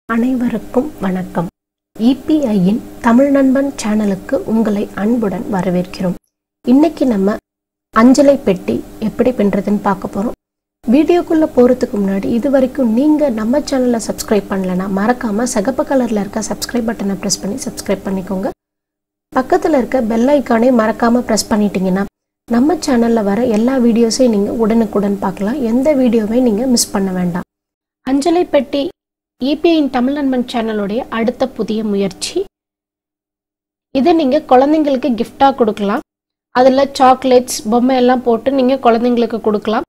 அனைவருக்கும் வணக்கம். EPIin தமிழ் நண்பன் சேனலுக்கு உங்களை அன்புடன் வரவேற்கிறோம். இன்னைக்கு நம்ம அஞ்சலை பெட்டி எப்படி பின்றதுன்னு பார்க்க போறோம். வீடியோக்குள்ள போறதுக்கு முன்னாடி இதுவரைக்கும் நீங்க நம்ம சேனலை சப்ஸ்கிரைப் பண்ணலனா மறக்காம சிகப்பு கலர்ல இருக்க சப்ஸ்கிரைப் பட்டனை பிரஸ் பண்ணி சப்ஸ்கிரைப் பண்ணிக்கோங்க. பக்கத்துல இருக்க பெல் ஐகானை மறக்காம பிரஸ் பண்ணிட்டீங்கன்னா நம்ம சேனல்ல வர எல்லா வீடியோஸையும் நீங்க உடனுக்குடன் பார்க்கலாம். எந்த வீடியோவை நீங்க மிஸ் பண்ண வேண்டாம். அஞ்சலை பெட்டி EPIn தமிழ் நண்பன் சேனலுடைய அடுத்த புதிய முயற்சி. இதை நீங்க குழந்தைங்களுக்கு கிஃப்டா கொடுக்கலாம். அதுல சாக்லேட்ஸ் பொம்மை எல்லாம் போட்டு நீங்க குழந்தைங்களுக்கு கொடுக்கலாம்.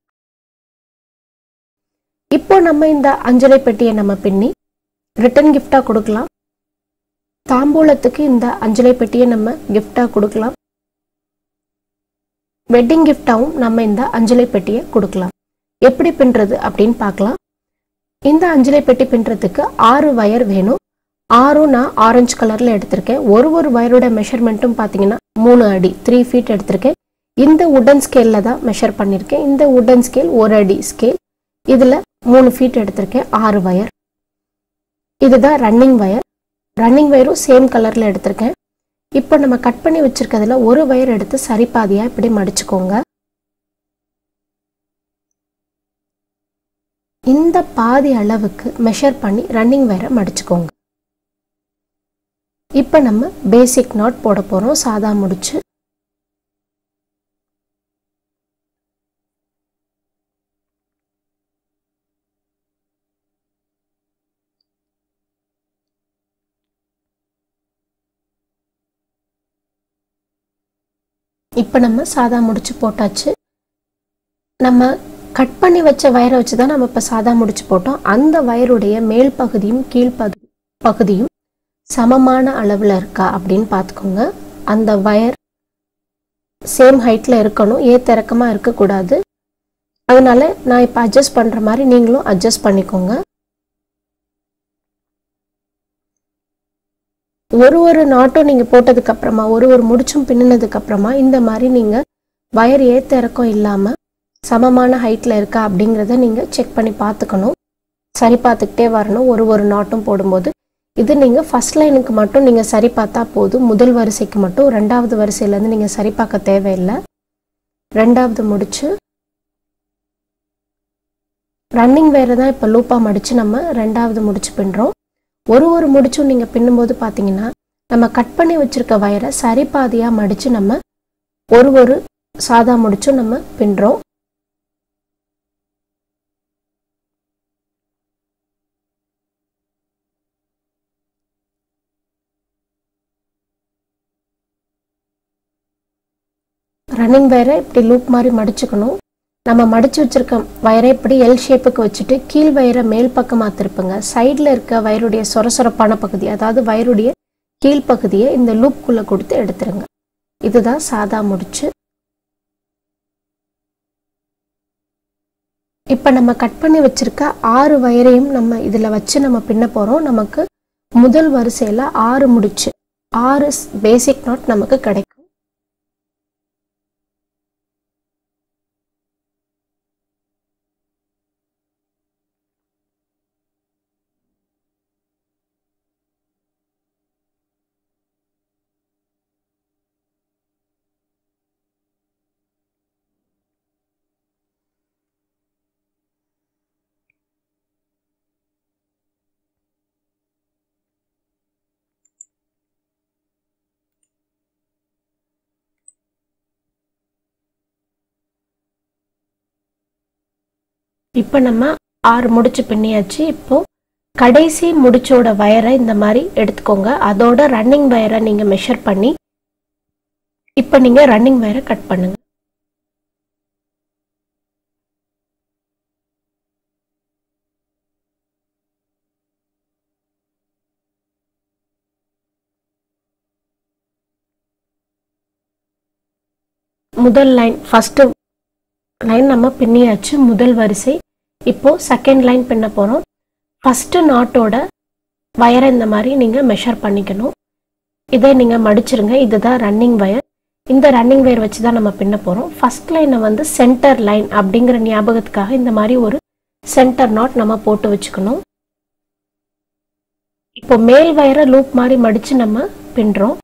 இப்போ நம்ம இந்த அஞ்சலை பெட்டியை நம்ம பின்னி ரிட்டர்ன் கிஃப்டா கொடுக்கலாம். தாம்பூலத்துக்கு இந்த அஞ்சலை பெட்டியை நம்ம கிஃப்டா கொடுக்கலாம். வெட்டிங் கிஃப்டாவும் நம்ம இந்த அஞ்சலை பெட்டியை கொடுக்கலாம். எப்படி பின்றது அப்படின்னு பார்க்கலாம். இந்த அஞ்சலை பெட்டி பின்றதுக்கு 6 வயர் வேணும். 6 நான் ஆரஞ்சு கலர்ல எடுத்திருக்கேன். ஒரு வயரோட மெஷர்மெண்ட்டும் பாத்தீங்கன்னா 3 அடி 3 ஃபீட் எடுத்திருக்கேன். இந்த உடன் ஸ்கேல்ல தான் மெஷர் பண்ணிருக்கேன். இந்த உடன் ஸ்கேல் 1 அடி ஸ்கேல். இதுல 3 ஃபீட் எடுத்திருக்கேன். 6 வயர். இதுதான் ரன்னிங் வயர். ரன்னிங் வயரும் சேம் கலர்ல எடுத்திருக்கேன். இப்போ நம்ம கட் பண்ணி வச்சிருக்கிறதுல ஒரு வயர் எடுத்து சரி பாதியா இப்படி மடிச்சுக்கோங்க. இந்த பாதி அளவுக்கு மெஷர் பண்ணி ரன்னிங் வயரை மடிச்சுக்கோங்க. இப்போ நம்ம பேசிக் நாட் போட போறோம். சாதா முடிச்சு இப்போ நம்ம சாதா முடிச்சு போட்டாச்சு. நம்ம கட் பண்ணி வச்ச வயரை வச்சு தான் நம்ம இப்போ சாதா முடிச்சு போட்டோம். அந்த வயருடைய மேல் பகுதியும் கீழ் பகுதியும் சமமான அளவில் இருக்கா அப்படின்னு பார்த்துக்கோங்க. அந்த வயர் சேம் ஹைட்டில் இருக்கணும். ஏத்திறக்கமாக இருக்கக்கூடாது. அதனால நான் இப்போ அட்ஜஸ்ட் பண்ணுற மாதிரி நீங்களும் அட்ஜஸ்ட் பண்ணிக்கோங்க. ஒரு நாட்டும் நீங்கள் போட்டதுக்கு அப்புறமா ஒரு முடிச்சும் பின்னினதுக்கு அப்புறமா இந்த மாதிரி நீங்கள் வயர் ஏத்திறக்கம் இல்லாமல் சமமான ஹைட்ல இருக்கா அப்படிங்கறத நீங்க செக் பண்ணி பார்த்துக்கணும். சரி பார்த்துக்கிட்டே வரணும். ஒரு நாட்டும் போடும்போது இது நீங்க ஃபர்ஸ்ட் லைனுக்கு மட்டும் நீங்க சரி பார்த்தா போதும். முதல் வரிசைக்கு மட்டும். ரெண்டாவது வரிசையில இருந்து நீங்க சரி பார்க்க தேவையில்லை. ரெண்டாவது முடிச்சு ரன்னிங் வயரை தான் இப்போ லூப்பா மடிச்சு நம்ம ரெண்டாவது முடிச்சு பின்றோம். ஒரு முடிச்சும் நீங்க பின்னும்போது பாத்தீங்கன்னா நம்ம கட் பண்ணி வச்சிருக்க வயரை சரி பாதியா மடிச்சு நம்ம ஒரு சாதா முடிச்சும் நம்ம பின்றோம். ரன்னிங் வயரை இப்படி லூப் மாதிரி மடிச்சுக்கணும். நம்ம மடிச்சு வச்சிருக்க வயரை இப்படி எல் ஷேப்புக்கு வச்சுட்டு கீழ் வயரை மேல் பக்கமாக திருப்புங்க. சைடில் இருக்க வயருடைய சொரசொரப்பான பகுதி, அதாவது வயருடைய கீழ்ப்பகுதியை இந்த லூப்குள்ளே கொடுத்து எடுத்துருங்க. இதுதான் சாதா முடிச்சு. இப்போ நம்ம கட் பண்ணி வச்சிருக்க 6 வயரையும் நம்ம இதில் வச்சு நம்ம பின்ன போகிறோம். நமக்கு முதல் வரிசையில் 6 முடிச்சு 6 பேசிக் நாட் நமக்கு கிடைக்கும். இப்போ நம்ம 6 முடிச்சு பின்னியாச்சு. இப்போ கடைசி முடிச்சோட வயரை இந்த மாதிரி எடுத்துக்கோங்க. அதோட ரன்னிங் வயரை நீங்க மெஷர் பண்ணி இப்போ நீங்க ரன்னிங் வயரை கட் பண்ணுங்க. முதல் லைன் ஃபர்ஸ்ட் லைன் நம்ம பின்னியாச்சு. முதல் வரிசை. இப்போ செகண்ட் லைன் பின்ன போறோம். ஃபர்ஸ்ட் நாட்டோட வயரை இந்த மாதிரி நீங்க மெஷர் பண்ணிக்கணும். இதை நீங்க மடிச்சிருங்க. இதுதான் ரன்னிங் வயர். இந்த ரன்னிங் வயர் வச்சு தான் நம்ம பின்ன போறோம். ஃபர்ஸ்ட் லைனை வந்து சென்டர் லைன் அப்படிங்கிற ஞாபகத்துக்காக இந்த மாதிரி ஒரு சென்டர் நாட் நம்ம போட்டு வச்சுக்கணும். இப்போ மேல் வயரை லூப் மாதிரி மடிச்சு நம்ம பின்றோம்.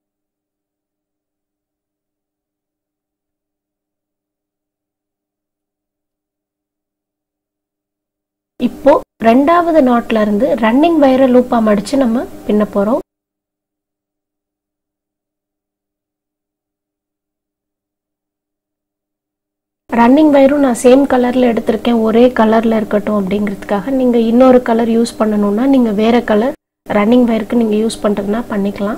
இப்போ ரெண்டாவது நாட்ல இருந்து ரன்னிங் வயரை லூப்பா மடிச்சு நம்ம பின்ன போறோம். ரன்னிங் வயரும் நான் சேம் கலர்ல எடுத்திருக்கேன், ஒரே கலர்ல இருக்கட்டும் அப்படிங்கிறதுக்காக. நீங்க இன்னொரு கலர் யூஸ் பண்ணணும்னா நீங்க வேற கலர் ரன்னிங் வயருக்கு நீங்க யூஸ் பண்றதுனா பண்ணிக்கலாம்.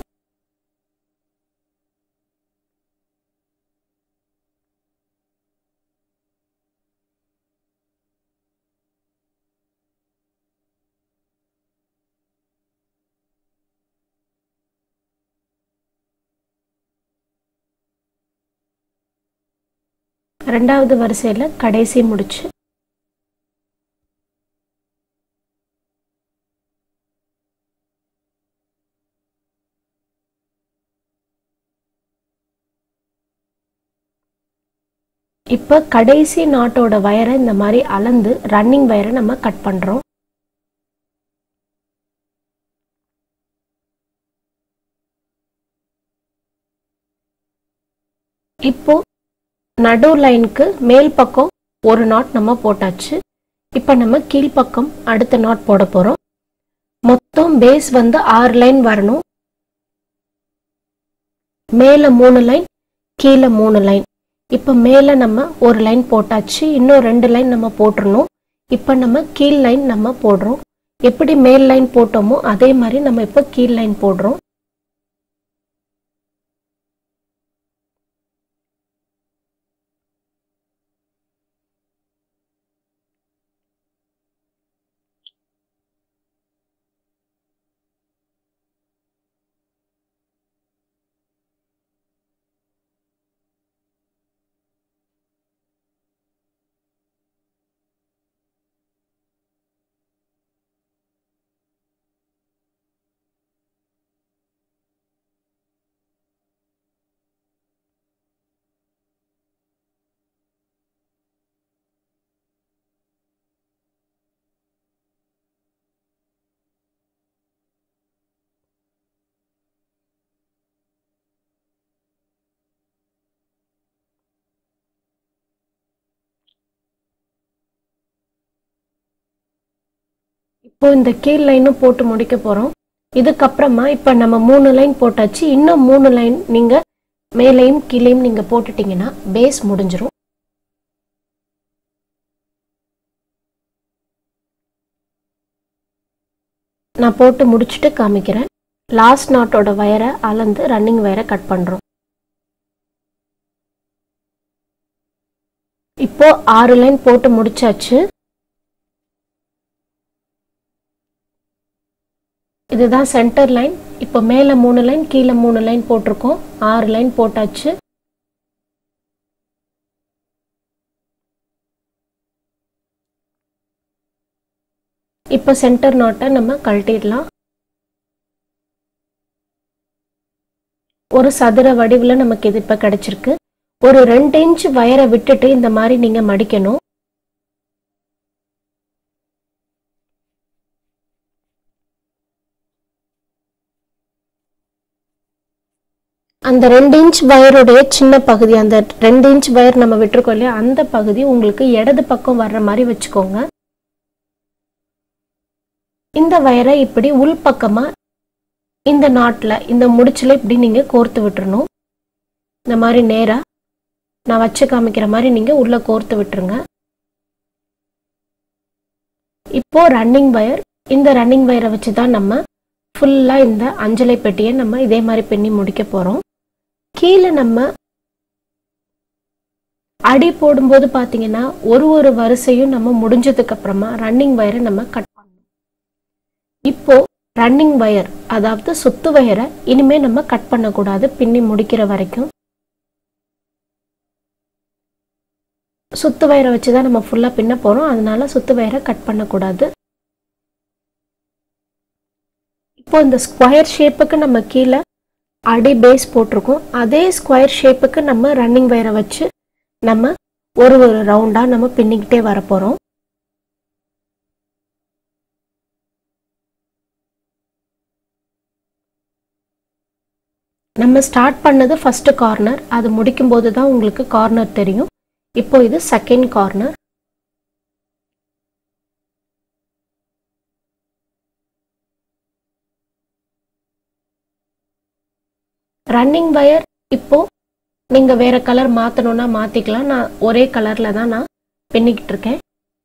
ரெண்டாவது வரிசையில கடைசி முடிச்சு. இப்ப கடைசி நாட்டோட வயரை இந்த மாதிரி அளந்து ரன்னிங் வயரை நம்ம கட் பண்றோம். இப்போ நடு லைனுக்கு மேல் பக்கம் ஒரு நாட் நம்ம போட்டாச்சு. இப்ப நம்ம கீழ்ப்பக்கம் அடுத்த நாட் போட போறோம். மொத்தம் பேஸ் வந்து 6 லைன் வரணும். மேல 3 லைன், கீழே 3 லைன். இப்ப மேல நம்ம ஒரு லைன் போட்டாச்சு, இன்னும் 2 லைன் நம்ம போட்டுறணும். இப்ப நம்ம கீழ் லைன் நம்ம போடுறோம். எப்படி மேல் லைன் போட்டோமோ அதே மாதிரி நம்ம இப்ப கீழ் லைன் போடுறோம். இப்போ இந்த கீழ் லைனும் போட்டு முடிக்க போறோம். இதுக்கப்புறமா இப்ப நம்ம 3 லைன் போட்டாச்சு, இன்னும் 3 லைன் நீங்க மேலையும் கீழையும் நீங்க போட்டுட்டீங்கன்னா பேஸ் முடிஞ்சிரும். நான் போட்டு முடிச்சுட்டு காமிக்கிறேன். லாஸ்ட் நாட்டோட வயரை அளந்து ரன்னிங் வயரை கட் பண்றோம். இப்போ 6 லைன் போட்டு முடிச்சாச்சு. இதுதான் சென்டர் லைன். இப்போ மேல 3 லைன், கீழே 3 லைன் போட்டிருக்கோம். 6 லைன் போட்டாச்சு. இப்போ சென்டர் நாட்டை நம்ம கழட்டிடலாம். ஒரு சதுர வடிவில் நமக்கு இது இப்போ கிடைச்சிருக்கு. ஒரு 2 இன்ச் வயரை விட்டுட்டு இந்த மாதிரி நீங்க மடிக்கணும். அந்த 2 இன்ச் வயருடைய சின்ன பகுதி, அந்த 2 இன்ச் வயர் நம்ம விட்டுருக்கோம் இல்லையா, அந்த பகுதி உங்களுக்கு இடது பக்கம் வர்ற மாதிரி வச்சுக்கோங்க. இந்த வயரை இப்படி உள் பக்கமா இந்த நாட்டில் இந்த முடிச்சில் இப்படி நீங்க கோர்த்து விட்டுறணும். இந்த மாதிரி நேரா நான் வச்சு காமிக்கிற மாதிரி நீங்க உள்ள கோர்த்து விட்டுருங்க. இப்போ ரன்னிங் வயர், இந்த ரன்னிங் வயரை வச்சு தான் நம்ம ஃபுல்லா இந்த அஞ்சலை பெட்டியை நம்ம இதே மாதிரி பின்னி முடிக்க போறோம். கீழே நம்ம அடி போடும்போது பாத்தீங்கன்னா ஒரு வரிசையும் நம்ம முடிஞ்சதுக்கு அப்புறமா ரன்னிங் வயரை நம்ம கட் பண்ணணும். இப்போ ரன்னிங் வயர், அதாவது சுத்து வயரை இனிமே நம்ம கட் பண்ணக்கூடாது. பின்னி முடிக்கிற வரைக்கும் சுத்து வயரை வச்சுதான் நம்ம ஃபுல்லா பின்ன போறோம். அதனால சுத்து வயரை கட் பண்ணக்கூடாது. இப்போ இந்த ஸ்கொயர் ஷேப்புக்கு நம்ம கீழே அடி பேஸ் போட்டிருக்கோம். அதே ஸ்கொயர் ஷேப்புக்கு நம்ம ரன்னிங் வயரை வச்சு நம்ம ஒரு ரவுண்டா நம்ம பின்னிக்கிட்டே வர போறோம். நம்ம ஸ்டார்ட் பண்ணது ஃபர்ஸ்ட் கார்னர், அது முடிக்கும் போது தான் உங்களுக்கு கார்னர் தெரியும். இப்போ இது செகண்ட் கார்னர். ரன்னிங் வயர் இப்போ நீங்க வேற கலர் மாத்தணும்னா மாத்திக்கலாம். நான் ஒரே கலர்ல தான் நான் பின்னிக்கிட்டு இருக்கேன்.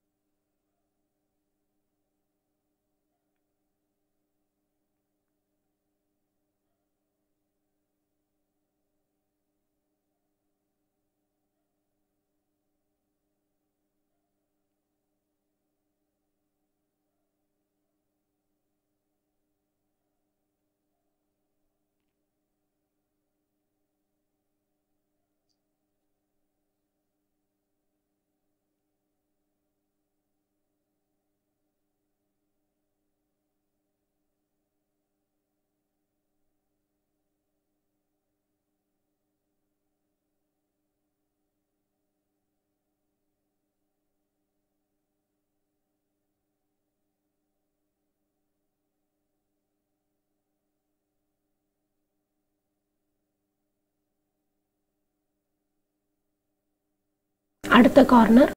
அடுத்த கார்னர்.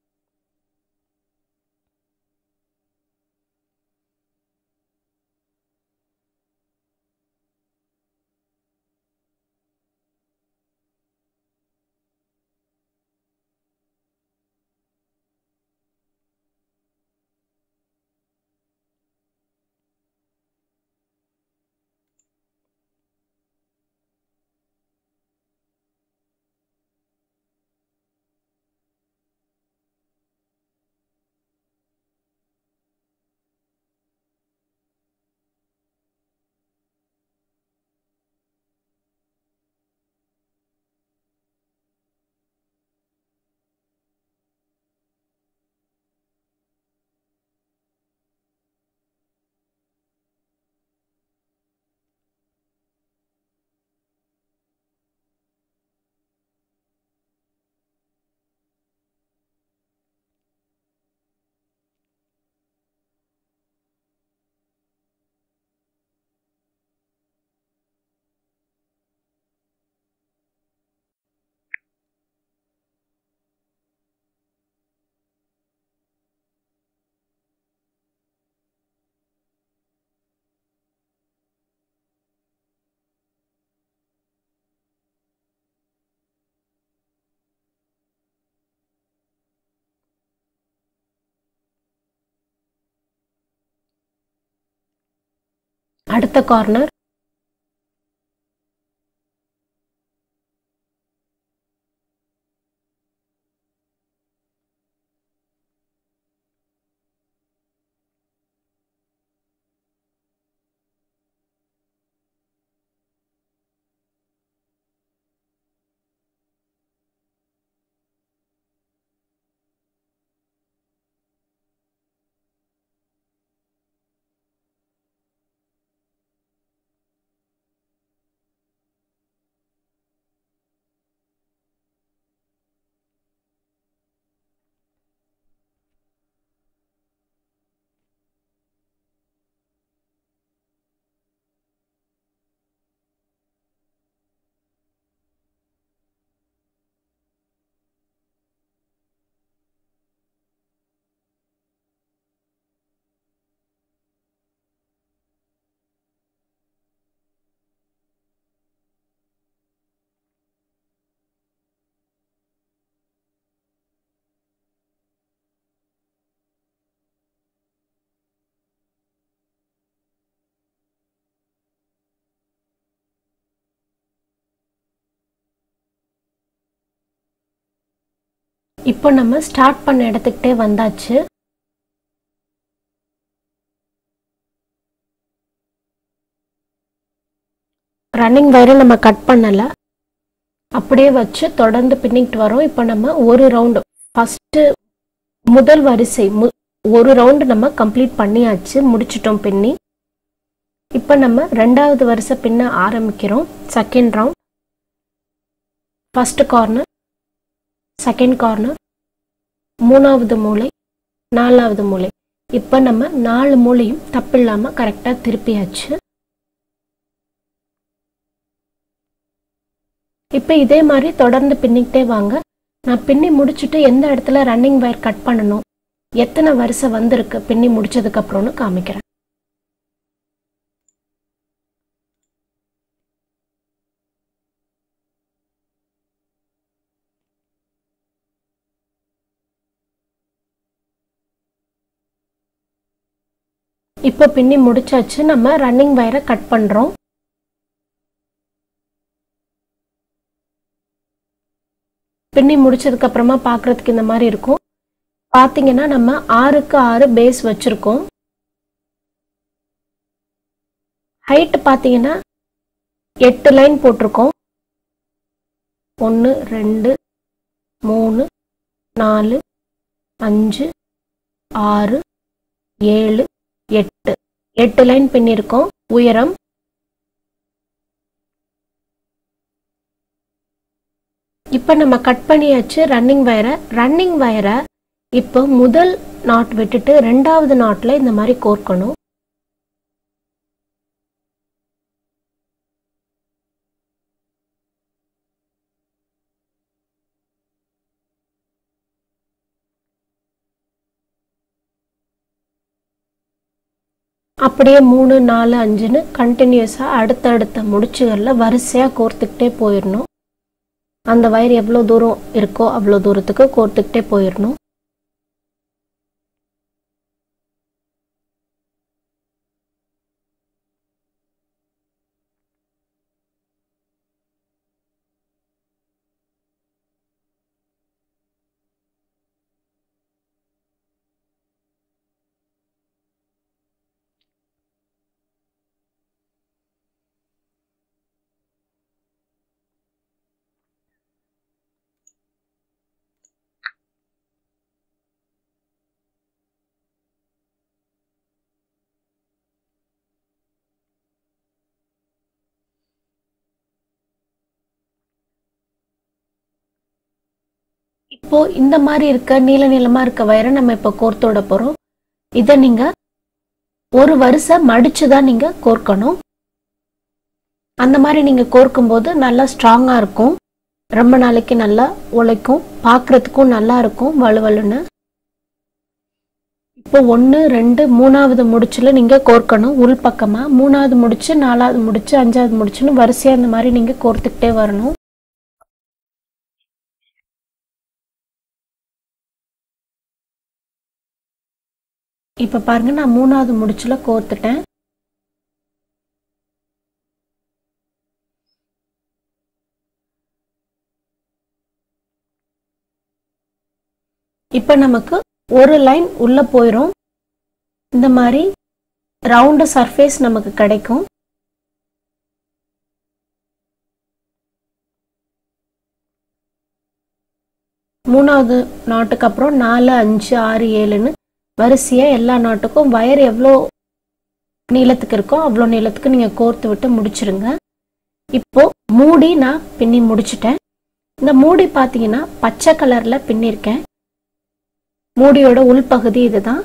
அடுத்த கார்னர். இப்போ நம்ம ஸ்டார்ட் பண்ண இடத்துக்கிட்டே வந்தாச்சு. ரன்னிங் வயரை நம்ம கட் பண்ணல, அப்படியே வச்சு தொடர்ந்து பின்னிட்டு வரோம். இப்போ நம்ம ஒரு ரவுண்டு ஃபர்ஸ்ட் முதல் வரிசை ஒரு ரவுண்டு நம்ம கம்ப்ளீட் பண்ணியாச்சு, முடிச்சிட்டோம் பின்னி. இப்போ நம்ம ரெண்டாவது வரிசை பின்ன ஆரம்பிக்கிறோம். Second round, first corner, second corner, மூணாவது மூலை, நாலாவது மூலை. இப்போ நம்ம 4 மூலையும் தப்பில்லாம கரெக்டாக திருப்பியாச்சு. இப்போ இதே மாதிரி தொடர்ந்து பின்னிக்கிட்டே வாங்க. நான் பின்னி முடிச்சுட்டு எந்த இடத்துல ரன்னிங் வயர் கட் பண்ணணும், எத்தனை வரிசை வந்திருக்கு பின்னி முடிச்சதுக்கு அப்புறம்னு காமிக்கிறேன். இப்போ பின்னி முடிச்சாச்சு. நம்ம ரன்னிங் வயரை கட் பண்றோம். பின்னி முடிச்சதுக்கு அப்புறமா பார்க்கிறதுக்கு இந்த மாதிரி இருக்கும். பாத்தீங்கன்னா நம்ம 6க்கு 6 பேஸ் வச்சிருக்கோம். ஹைட் பாத்தீங்கன்னா 8 லைன் போட்டிருக்கோம். 1 2 3 4 5 6 7 8 லைன் பின்னிருக்கோம். உயரம் இப்போ நம்ம கட் பண்ணியாச்சு ரன்னிங் வயரை இப்போ முதல் நாட் விட்டுட்டு ரெண்டாவது நாட்ல இந்த மாதிரி கோர்க்கணும். அப்படியே 3 4 5ன்னு கண்டினியூஸா அடுத்தடுத்த முடிச்சுகள்ல வரிசையா கோர்த்துக்கிட்டே போயிடணும். அந்த வயர் எவ்வளோ தூரம் இருக்கோ அவ்வளோ தூரத்துக்கு கோர்த்துக்கிட்டே போயிடணும். இப்போ இந்த மாதிரி இருக்க நீளமா இருக்க வயரை நம்ம இப்போ கோர்த்தோட போறோம். இதை நீங்க ஒரு வரிசை மடிச்சுதான் நீங்க கோர்க்கணும். அந்த மாதிரி நீங்க கோர்க்கும் போது நல்லா ஸ்ட்ராங்கா இருக்கும். ரொம்ப நாளைக்கு நல்லா உழைக்கும், பார்க்கறதுக்கும் நல்லா இருக்கும் வலுவலுன்னு. இப்போ 1 2 3வது முடிச்சுல நீங்க கோர்க்கணும். உள் பக்கமா 3வது முடிச்சு 4வது முடிச்சு 5வது முடிச்சுன்னு வரிசையா இந்த மாதிரி நீங்க கோர்த்துக்கிட்டே வரணும். இப்ப பாருங்க, நான் 3வது முடிச்சுல கோர்த்துட்டேன். இப்ப நமக்கு ஒரு லைன் உள்ள போயிரும். இந்த மாதிரி ரவுண்ட் சர்ஃபேஸ் நமக்கு கிடைக்கும். மூணாவது நாட்டுக்கு அப்புறம் 4 5 6 7ன்னு வரிசையா எல்லா நாட்டுக்கும் வயர் எவ்வளோ நீளத்துக்கு இருக்கோ அவ்வளோ நீளத்துக்கு நீங்க கோர்த்து விட்டு முடிச்சிருங்க. இப்போ மூடி நான் பின்னி முடிச்சிட்டேன். இந்த மூடி பாத்தீங்கன்னா பச்சை கலர்ல பின்னிருக்கேன். மூடியோட உள்பகுதி இதுதான்.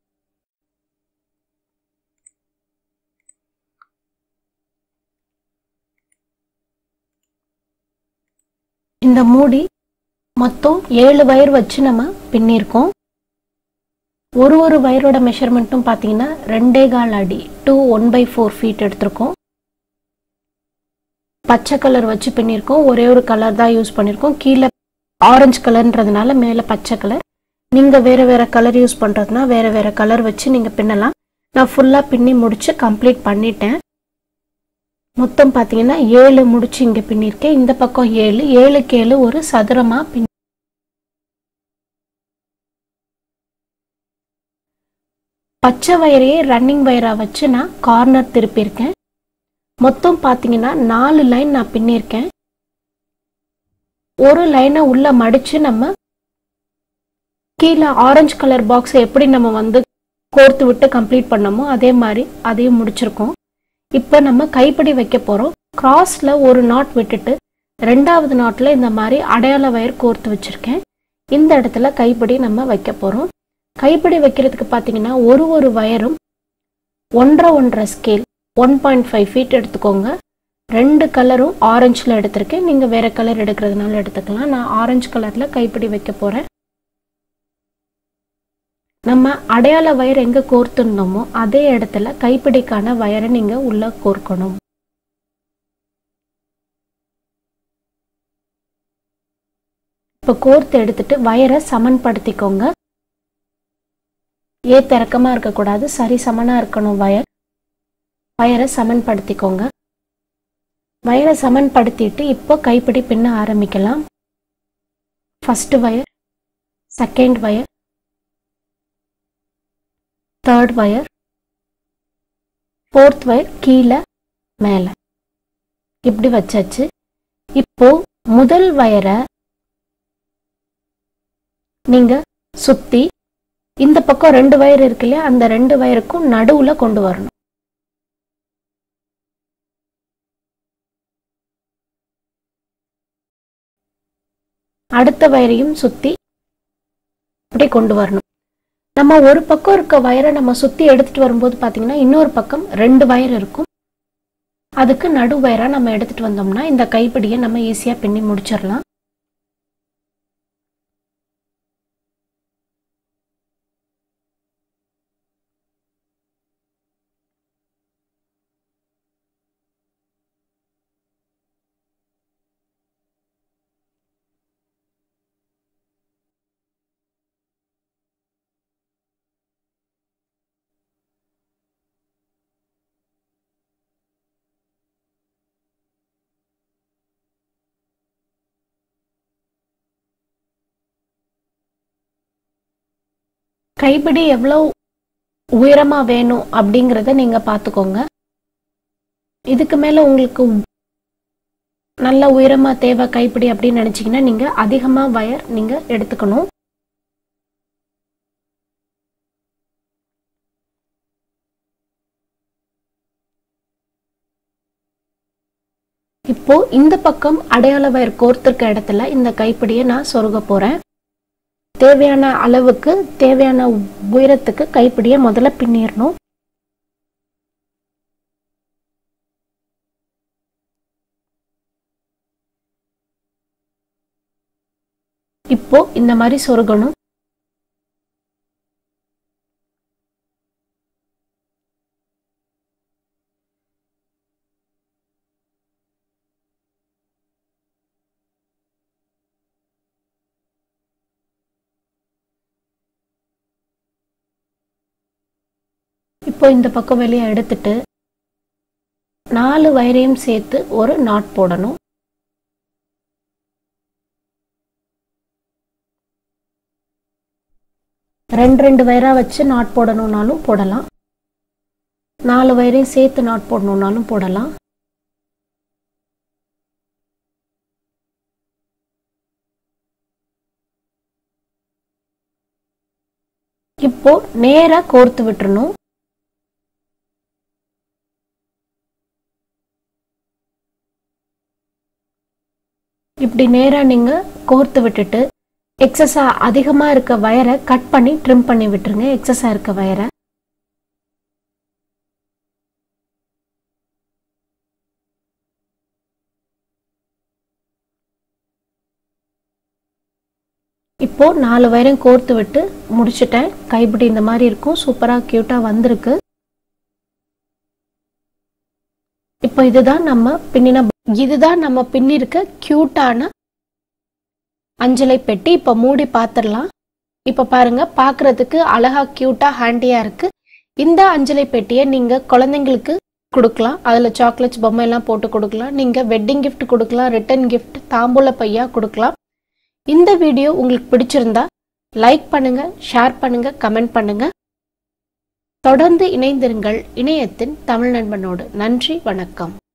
இந்த மூடி மொத்தம் 7 வயர் வச்சு நம்ம பின்னிருக்கோம். ஒரு வயரோட மெஷர்மெண்ட்டும் பாத்தீங்கன்னா 2.25 அடி to 1/4 ஃபீட் எடுத்திருக்கோம். பச்சை கலர் வச்சு பின்னிருக்கோம். ஒரே ஒரு கலர் தான் யூஸ் பண்ணிருக்கோம். கீழே ஆரஞ்சு கலர்ன்றதுனால மேல பச்சை கலர். நீங்க வேற கலர் யூஸ் பண்றதுனா வேற கலர் வச்சு நீங்க பின்னலாம். நான் ஃபுல்லா பின்னி முடிச்சு கம்ப்ளீட் பண்ணிட்டேன். மொத்தம் பாத்தீங்கன்னா 7 முடிச்சு இங்க பின்னிருக்கேன். இந்த பக்கம் 7க்கு 7 ஒரு சதுரமா பின்னி பச்சை வயரையே ரன்னிங் வயரா வச்சு நான் கார்னர் திருப்பியிருக்கேன். மொத்தம் பாத்தீங்கன்னா 4 லைன் நான் பின்னிருக்கேன். ஒரு லைனை உள்ள மடிச்சு நம்ம கீழே ஆரஞ்சு கலர் பாக்ஸ் எப்படி நம்ம வந்து கோர்த்து விட்டு கம்ப்ளீட் பண்ணோமோ அதே மாதிரி அதையும் முடிச்சிருக்கோம். இப்போ நம்ம கைப்பிடி வைக்க போறோம். கிராஸ்ல ஒரு நாட் விட்டுட்டு ரெண்டாவது நாட்ல இந்த மாதிரி அடையாள வயர் கோர்த்து வச்சிருக்கேன். இந்த இடத்துல கைப்பிடி நம்ம வைக்க போறோம். கைப்பிடி வைக்கிறதுக்கு பாத்தீங்கன்னா ஒரு வயரும் 1.5 ஸ்கேல் 1.5 ஃபீட் எடுத்துக்கோங்க. ரெண்டு கலரும் ஆரஞ்சுல எடுத்திருக்கேன். நீங்க வேற கலர் எடுக்கிறதுனால எடுத்துக்கலாம். நான் ஆரஞ்சு கலர்ல கைப்பிடி வைக்க போறேன். நம்ம அடையாள வயர் எங்க கோர்த்துனோமோ அதே இடத்துல கைப்பிடிக்கான வயரை நீங்க உள்ள கோர்க்கணும். இப்ப கோர்த்து எடுத்துட்டு வயரை சமன்படுத்திக்கோங்க. ஏத்திறக்கமா இருக்க கூடாது, சரி சமனா இருக்கணும். வயரை சமன்படுத்திக்கோங்க. வயரை சமன்படுத்திட்டு இப்போ கைப்பிடி பின்ன ஆரம்பிக்கலாம். First wire, second wire, third wire, fourth wire கீழே மேல இப்படி வச்சாச்சு. இப்போ முதல் வயரை நீங்க சுத்தி இந்த பக்கம் ரெண்டு வயர் இருக்கு இல்லையா, அந்த ரெண்டு வயருக்கும் நடுவுல கொண்டு வரணும். அடுத்த வயரையும் சுத்தி இப்படி கொண்டு வரணும். நம்ம ஒரு பக்கம் இருக்க வயரை நம்ம சுத்தி எடுத்துட்டு வரும்போது பாத்தீங்கன்னா இன்னொரு பக்கம் ரெண்டு வயர் இருக்கும். அதுக்கு நடு வயரா நம்ம எடுத்துட்டு வந்தோம்னா இந்த கைப்பிடியை நம்ம ஈஸியா பின்னி முடிச்சிடலாம். கைப்பிடி எவ்வளவு உயரமா வேணும் அப்படிங்கறத நீங்க பாத்துக்கோங்க. இதுக்கு மேல உங்களுக்கு நல்ல உயரமா தேவை கைப்பிடி அப்படின்னு நினைச்சீங்கன்னா நீங்க அதிகமா வயர் நீங்க எடுத்துக்கணும். இப்போ இந்த பக்கம் அடையாள வயர் கோர்த்திருக்க இடத்துல இந்த கைப்பிடியை நான் சொருக போறேன். தேவையான அளவுக்கு தேவையான உயரத்துக்கு கைப்பிடியை முதல்ல பின்னிடணும். இப்போ இந்த மாதிரி சொருகணும். இப்போ இந்த பக்கம் வெளியே எடுத்துட்டு 4 வயரையும் சேர்த்து ஒரு நாட் போடணும். ரெண்டு வயரா வச்சு நாட் போடணும்னாலும் போடலாம், 4 வயரையும் சேர்த்து நாட் போடணும்னாலும் போடலாம். இப்போ நேரா கோர்த்து விட்டுறணும். இப்படி நேரா நீங்க கோர்த்து விட்டுட்டு எக்ஸஸா அதிகமா இருக்க வயரை கட் பண்ணி ட்ரிம் பண்ணி விட்டுருங்க. எக்ஸஸா இருக்க வயரை இப்போ 4 வயரையும் கோர்த்து விட்டு முடிச்சிட்டேன். கைப்பிடி இந்த மாதிரி இருக்கும். சூப்பரா கியூட்டா வந்திருக்கு. இப்போ இதுதான் நம்ம பின்னிருக்க கியூட்டான அஞ்சலை பெட்டி. இப்போ மூடி பார்த்துடலாம். இப்போ பாருங்க, பார்க்கறதுக்கு அழகா கியூட்டா ஹேண்டியா இருக்கு. இந்த அஞ்சலை பெட்டியை நீங்க குழந்தைங்களுக்கு கொடுக்கலாம். அதுல சாக்லேட்ஸ் பொம்மை எல்லாம் போட்டு கொடுக்கலாம். நீங்க வெட்டிங் கிஃப்ட் கொடுக்கலாம், ரிட்டர்ன் கிஃப்ட், தாம்பூல பையா கொடுக்கலாம். இந்த வீடியோ உங்களுக்கு பிடிச்சிருந்தா லைக் பண்ணுங்க, ஷேர் பண்ணுங்க, கமெண்ட் பண்ணுங்க. தொடர்ந்து இணைந்திருங்கள் இணையத்தின் தமிழ் நண்பனோடு. நன்றி, வணக்கம்.